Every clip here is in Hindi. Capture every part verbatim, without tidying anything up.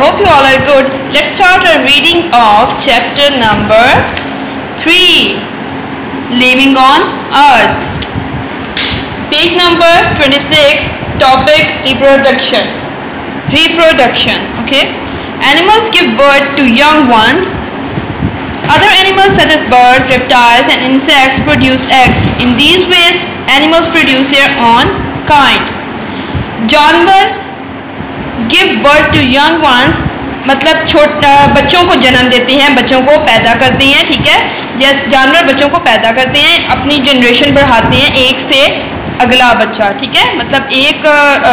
hope you all are good. Let's start our reading of chapter number three, Living on Earth. Page number twenty-six, topic reproduction. Reproduction, okay. Animals give birth to young ones. Other animals such as birds, reptiles and insects produce eggs. In these ways, animals produce their own kind. जानवर give birth to young ones मतलब छोटा बच्चों को जन्म देते हैं, बच्चों को पैदा करते हैं, ठीक है। जैसे जानवर बच्चों को पैदा करते हैं, अपनी जनरेशन बढ़ाते हैं एक से अगला बच्चा, ठीक है। मतलब एक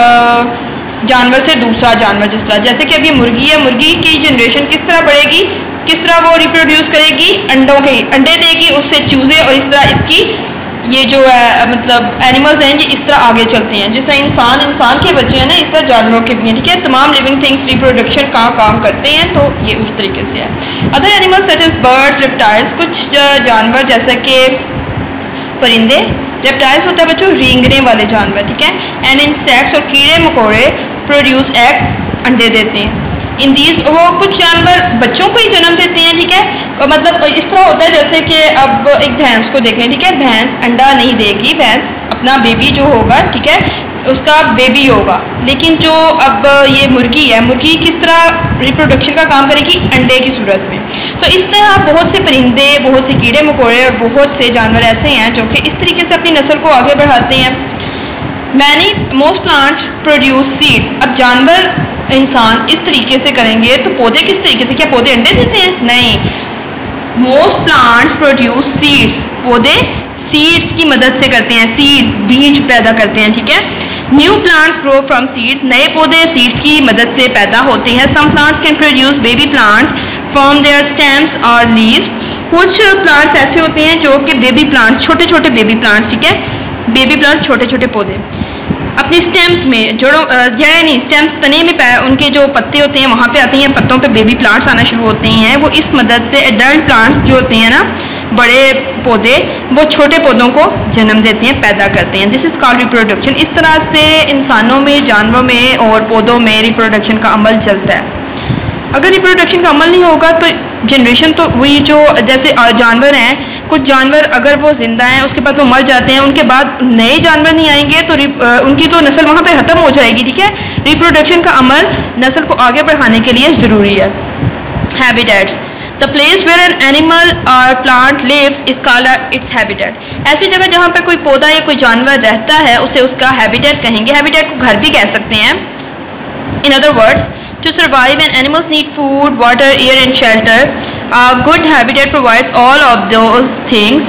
आ, जानवर से दूसरा जानवर, जिस तरह जैसे कि अभी मुर्गी है, मुर्गी की जनरेशन किस तरह बढ़ेगी, किस तरह वो रिप्रोड्यूस करेगी, अंडों के अंडे देगी, उससे चूजे, और इस तरह इसकी ये जो है मतलब एनिमल्स हैं ये इस तरह आगे चलते हैं। जिस तरह इंसान इंसान के बच्चे हैं ना, इस तरह जानवरों के भी हैं, ठीक है। तमाम लिविंग थिंग्स रिप्रोडक्शन का काम करते हैं, तो ये उस तरीके से है। Other animals such as birds, reptiles, कुछ जानवर जैसे कि परिंदे, रेप्टाइल्स होता है बच्चों रेंगने वाले जानवर, ठीक है। एंड इंसेक्ट्स और कीड़े मकोड़े प्रोड्यूस एग्स, अंडे देते हैं। इन दीज वो कुछ जानवर बच्चों को ही जन्म देते हैं, ठीक है। मतलब इस तरह होता है जैसे कि अब एक भैंस को देख लें, ठीक है। भैंस अंडा नहीं देगी, भैंस अपना बेबी जो होगा, ठीक है, उसका बेबी होगा। लेकिन जो अब ये मुर्गी है, मुर्गी किस तरह रिप्रोडक्शन का काम करेगी, अंडे की सूरत में। तो इस तरह बहुत से परिंदे, बहुत से कीड़े मकोड़े और बहुत से जानवर ऐसे हैं जो कि इस तरीके से अपनी नस्ल को आगे बढ़ाते हैं। Many most plants produce seeds. अब जानवर इंसान इस तरीके से करेंगे तो पौधे किस तरीके से, क्या पौधे अंडे देते हैं? नहीं। मोस्ट प्लांट्स प्रोड्यूस सीड्स, पौधे सीड्स की मदद से करते हैं, सीड्स बीज पैदा करते हैं, ठीक है। New plants grow from seeds, नए पौधे सीड्स की मदद से पैदा होते हैं। Some plants can produce baby plants from their stems और लीव्स। कुछ प्लांट्स ऐसे होते हैं जो कि बेबी प्लांट्स, छोटे छोटे बेबी प्लांट्स, ठीक है। बेबी प्लांट छोटे छोटे पौधे अपनी स्टेम्स में, जोड़ों जड़ें नहीं, स्टेम्स तने में उनके जो पत्ते होते हैं वहाँ पे आती हैं, पत्तों पे बेबी प्लांट्स आना शुरू होते हैं। वो इस मदद से एडल्ट प्लांट्स जो होते हैं ना, बड़े पौधे, वो छोटे पौधों को जन्म देते हैं, पैदा करते हैं। This is called reproduction. इस तरह से इंसानों में, जानवरों में और पौधों में रिप्रोडक्शन का अमल चलता है। अगर रिप्रोडक्शन का अमल नहीं होगा तो जनरेशन तो वही जो जैसे जानवर हैं, कुछ जानवर अगर वो ज़िंदा हैं उसके बाद वो मर जाते हैं, उनके बाद नए जानवर नहीं आएंगे तो उनकी तो नस्ल वहाँ पे ख़त्म हो जाएगी, ठीक है। रिप्रोडक्शन का अमल नस्ल को आगे बढ़ाने के लिए ज़रूरी है। Habitats, the place where an animal or plant lives is called its habitat. ऐसी जगह जहाँ पर कोई पौधा या कोई जानवर रहता है उसे उसका हैबिटेट कहेंगे। हैबिटेट को घर भी कह सकते हैं। In other words, to survive and animals need food, water, air and shelter. A good habitat provides all of those things.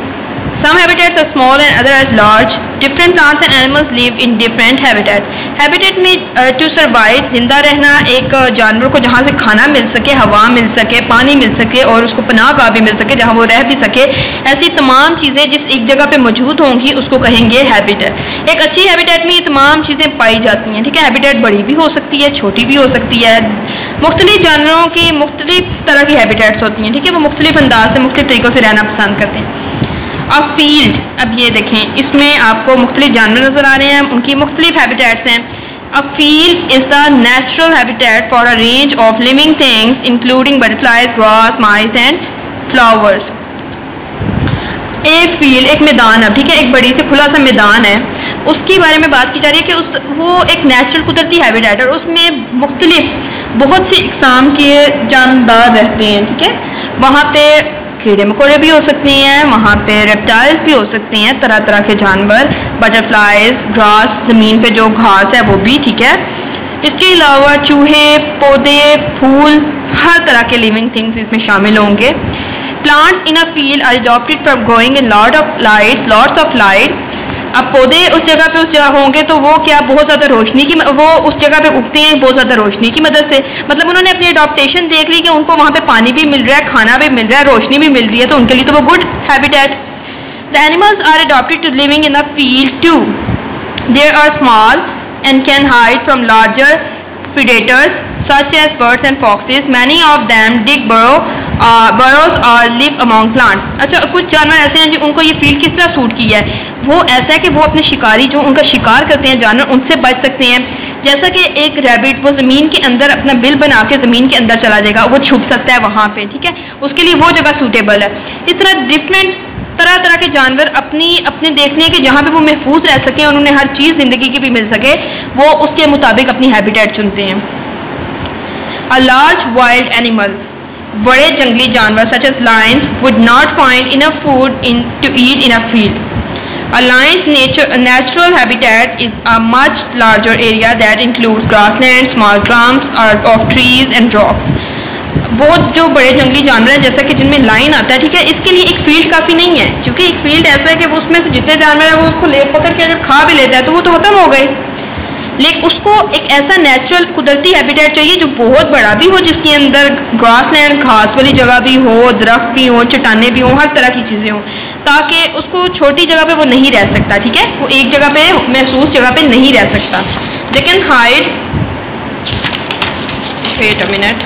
Some habitats are small and others are large. Different plants and animals live in different habitats. Habitat में uh, to survive, जिंदा रहना, एक जानवर को जहाँ से खाना मिल सके, हवा मिल सके, पानी मिल सके और उसको पनाह गाह भी मिल सके जहाँ वो रह भी सके, ऐसी तमाम चीज़ें जिस एक जगह पे मौजूद होंगी उसको कहेंगे हैबिटेट। एक अच्छी हैबिटेट में ये तमाम चीज़ें पाई जाती हैं, ठीक है। हैबिटेट बड़ी भी हो सकती है, छोटी भी हो सकती है। मुख्तलिफ जानवरों की मुख्तलिफ तरह की हैबिटेट्स होती हैं, ठीक है। वो मुख्तलिफ अंदाज से, मुख्तलिफ तरीक़ों से रहना पसंद करते हैं। अब फील्ड, अब ये देखें, इसमें आपको मुख्तलिफ जानवर नज़र आ रहे हैं, उनकी मुख्तलिफ हैबिटेट्स हैं। अब field is the natural habitat for a range of living things including butterflies, grass, mice and flowers. एक फील्ड, एक मैदान, अब ठीक है, एक बड़ी से खुला सा मैदान है, उसके बारे में बात की जा रही है कि उस वो एक नेचुरल कुदरती हैबिटेट है और उसमें मुख्तलिफ बहुत सी इकसाम के जानदार रहते हैं, ठीक है। वहाँ पे कीड़े मकोड़े भी हो सकते हैं, वहाँ पे रेप्टाइल्स भी हो सकते हैं, तरह तरह के जानवर, बटरफ्लाइज, ग्रास, ज़मीन पे जो घास है वो भी, ठीक है। इसके अलावा चूहे, पौधे, फूल, हर तरह के लिविंग थिंग्स इसमें शामिल होंगे। Plants in a field are adapted from growing in lot of lights lots of light. अब पौधे उस जगह पे उस जगह होंगे तो वो क्या बहुत ज़्यादा रोशनी की, वो उस जगह पे उगते हैं बहुत ज़्यादा रोशनी की मदद से। मतलब उन्होंने अपनी अडॉप्टेशन देख ली कि उनको वहाँ पे पानी भी मिल रहा है, खाना भी मिल रहा है, रोशनी भी मिल रही है, तो उनके लिए तो वो good habitat. The animals are adapted to living in a field too. There are small and can hide from larger predators such as birds and foxes. Many of them dig burrow, uh, burrows or live among plants. अच्छा, कुछ जानवर ऐसे हैं जो उनको ये फील्ड किस तरह सूट की है, वो ऐसा है कि वो अपने शिकारी जो उनका शिकार करते हैं जानवर, उनसे बच सकते हैं। जैसा कि एक रैबिट वो ज़मीन के अंदर अपना बिल बना के ज़मीन के अंदर चला जाएगा, वो छुप सकता है वहाँ पे, ठीक है, उसके लिए वो जगह सूटेबल है। इस तरह डिफरेंट तरह तरह के जानवर अपनी अपने देखने के जहाँ पे वो महफूज रह सकें और उन्हें हर चीज़ ज़िंदगी की भी मिल सके, वो उसके मुताबिक अपनी हैबिटेट चुनते हैं। अ लार्ज वाइल्ड एनिमल, बड़े जंगली जानवर such as lions would not find enough food in to eat in a field. A lion's nature, a natural habitat is a much larger area that includes grassland, small clumps of trees and rocks. बहुत जो बड़े जंगली जानवर हैं जैसा कि जिनमें लाइन आता है, ठीक है, इसके लिए एक फील्ड काफ़ी नहीं है, क्योंकि एक फील्ड ऐसा है कि वो उसमें से जितने जानवर हैं वो उसको ले पकड़ के जब खा भी लेता है तो वो तो ख़त्म हो गए। लेकिन उसको एक ऐसा नेचुरल कुदरती हैबिटेट चाहिए जो बहुत बड़ा भी हो, जिसके अंदर ग्रासलैंड घास वाली जगह भी हो, दरख्त भी हो, चट्टाने भी हो, हर तरह की चीज़ें हों, ताकि उसको छोटी जगह पे वो नहीं रह सकता, ठीक है, वो एक जगह पे महसूस जगह पे नहीं रह सकता। They can hide, wait a minute,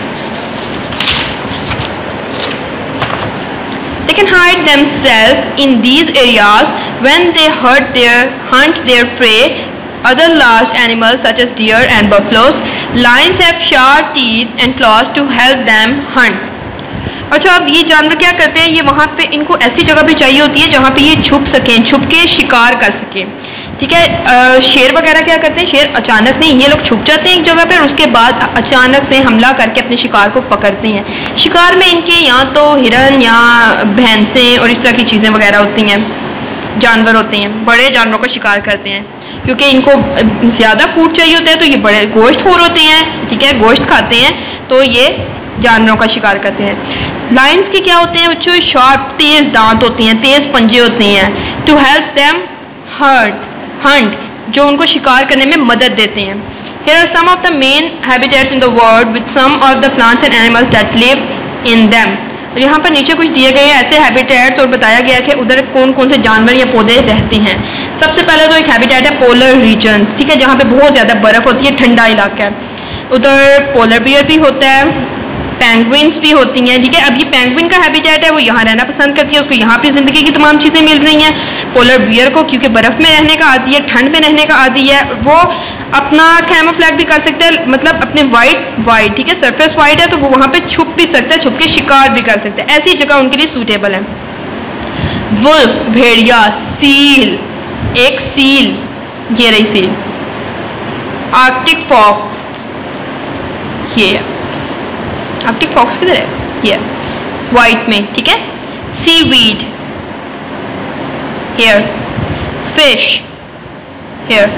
they can hide themselves in these areas when they hunt their hunt their prey. Other large animals such as deer and buffaloes, lions have sharp teeth and claws to help them hunt. अच्छा, अब ये जानवर क्या करते हैं, ये वहाँ पे इनको ऐसी जगह भी चाहिए होती है जहाँ पे ये छुप सकें, छुप के शिकार कर सकें, ठीक है। आ, शेर वगैरह क्या करते हैं, शेर अचानक नहीं, ये लोग छुप जाते हैं एक जगह पर और उसके बाद अचानक से हमला करके अपने शिकार को पकड़ते हैं। शिकार में इनके या तो हिरन या भैंसें और इस तरह की चीज़ें वगैरह होती हैं, जानवर होते हैं, बड़े जानवरों का शिकार करते हैं क्योंकि इनको ज़्यादा फूड चाहिए होता है, तो ये बड़े गोश्त खोर होते हैं, ठीक है, गोश्त खाते हैं, तो ये जानवरों का शिकार करते हैं। लायंस के क्या होते हैं बच्चों, शार्प तेज़ दांत होते हैं, तेज़ पंजे होते हैं, to help them hurt hunt, जो उनको शिकार करने में मदद देते हैं। Here are some of the main habitats in the world with some of the plants and animals that live in them. और यहाँ पर नीचे कुछ दिए गए ऐसे हैबिटेट्स और बताया गया कि उधर कौन कौन से जानवर या पौधे रहते हैं। सबसे पहले तो एक हैबिटेट है पोलर रीजन्स, ठीक है, जहाँ पे बहुत ज़्यादा बर्फ़ होती है, ठंडा इलाका है, उधर पोलर बियर भी होता है, पेंगुइन्स भी होती हैं, ठीक है। अब ये पेंगुइन का हैबिटेट है, वो यहाँ रहना पसंद करती है, उसको यहाँ पे ज़िंदगी की तमाम चीज़ें मिल रही हैं। पोलर बियर को क्योंकि बर्फ़ में रहने का आदी है, ठंड में रहने का आदी है, वो अपना कैमोफ्लैग भी कर सकता है, मतलब अपने वाइट वाइट ठीक है, सरफेस वाइट है तो वो वहाँ पे छुप भी सकता है, छुप के शिकार भी कर सकता है, ऐसी जगह उनके लिए सूटेबल है। वुल्फ भेड़िया, सील, एक सील, ये रही सील, आर्कटिक फॉक्स, ये आर्कटिक फॉक्स किधर है, ये वाइट में, ठीक है, seaweed, here, fish, here,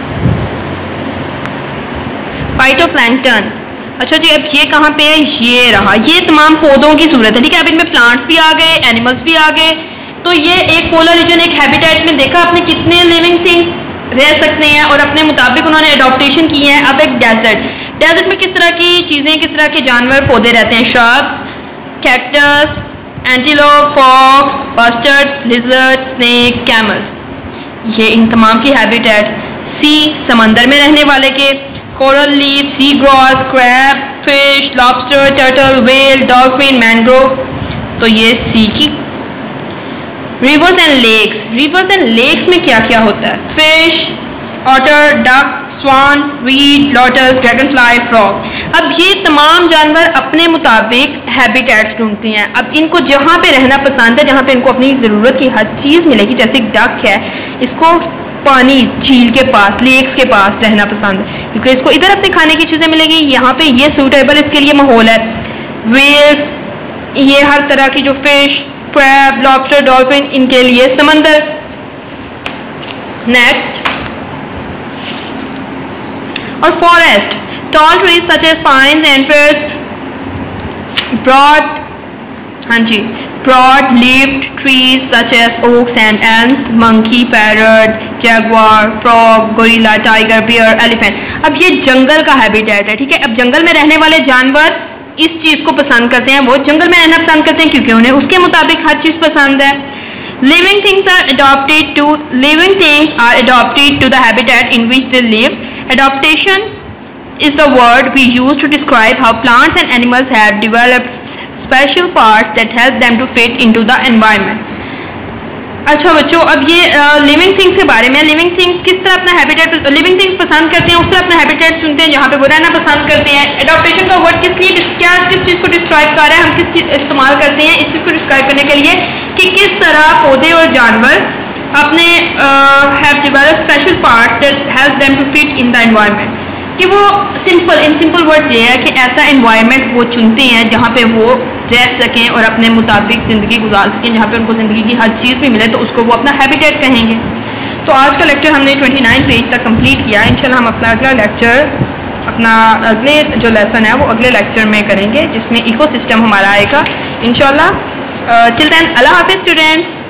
phytoplankton. अच्छा जी, अब ये कहाँ पे है, ये रहा, ये तमाम पौधों की सूरत है, ठीक है। अब इनमें प्लांट्स भी आ गए, एनिमल्स भी आ गए, तो ये एक पोलर रीजन, एक हैबिटेट में देखा आपने कितने लिविंग थिंग्स रह सकते हैं और अपने मुताबिक उन्होंने एडॉप्टेशन की है। अब एक डेजर्ट, डेजर्ट में किस तरह की चीज़ें, किस तरह के जानवर पौधे रहते हैं, shrubs, cactus, antelope, fox, bustard, lizard, snake, camel, ये इन तमाम की हैबिटेट। सी, समंदर में रहने वाले के, coral reef, sea grass, crab, fish, lobster, turtle, whale, dolphin, mangrove, तो ये सी की। Rivers and lakes, rivers and lakes में क्या क्या होता है, fish, otter, duck, swan, reed, lotus, dragonfly, frog. अब ये तमाम जानवर अपने मुताबिक हैबिटेट्स ढूंढते हैं। अब इनको जहाँ पे रहना पसंद है, जहाँ पे इनको अपनी ज़रूरत की हर चीज़ मिलेगी, जैसे डक है, इसको पानी, झील के पास, लेक्स के पास रहना पसंद है क्योंकि इसको इधर अपने खाने की चीज़ें मिलेगी, यहाँ पे ये सूटेबल इसके लिए माहौल है। वेल, ये हर तरह की जो फिश, क्रैब, लॉबस्टर, डॉल्फिन, इनके लिए समंदर। नेक्स्ट, और forest, tall trees such as pines and firs, broad, हाँ जी, broad leaved trees such as oaks and elms, monkey, parrot, jaguar, frog, gorilla, tiger, bear, elephant। अब ये जंगल का हैबिटेट है, ठीक है। अब जंगल में रहने वाले जानवर इस चीज़ को पसंद करते हैं, वो जंगल में रहना पसंद करते हैं क्योंकि उन्हें उसके मुताबिक हर चीज़ पसंद है। Living things are adopted to living things are adopted to the habitat in which they live. Adaptation is the word we use to describe how plants and animals have developed special parts that help them to fit into the environment. अच्छा बच्चों, अब ये लिविंग uh, थिंग्स के बारे में, लिविंग थिंग्स किस तरह अपना हैबिटेट, लिविंग थिंग्स पसंद करते हैं उस तरह अपना हैबिटेट चुनते हैं जहाँ पे वो रहना पसंद करते हैं। एडॉप्टेशन का वर्ड किस लिए, क्या किस चीज़ को डिस्क्राइब कर रहा है, हम किस चीज़ इस्तेमाल करते हैं इस चीज़ को डिस्क्राइब करने के लिए कि किस तरह पौधे और जानवर अपने have develop special parts that help them to fit in the environment, कि वो सिंपल इन सिंपल वर्ड्स ये है कि ऐसा एनवायरनमेंट वो चुनते हैं जहाँ पे वो रह सकें और अपने मुताबिक ज़िंदगी गुजार सकें, जहाँ पे उनको ज़िंदगी की हर चीज़ भी मिले तो उसको वो अपना हैबिटेट कहेंगे। तो आज का लेक्चर हमने उनतीस पेज तक कंप्लीट किया। इंशाल्लाह हम अपना अगला लेक्चर, अपना अगले जो लेसन है वो अगले लेक्चर में करेंगे जिसमें इकोसिस्टम हमारा आएगा इंशाल्लाह। टिल देन अल्लाह हाफिज़ स्टूडेंट्स।